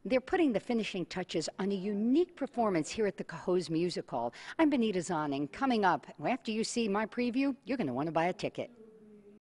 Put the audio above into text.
They're putting the finishing touches on a unique performance here at the Cohoes Music Hall. I'm Benita Zahn, and coming up, after you see my preview, you're going to want to buy a ticket.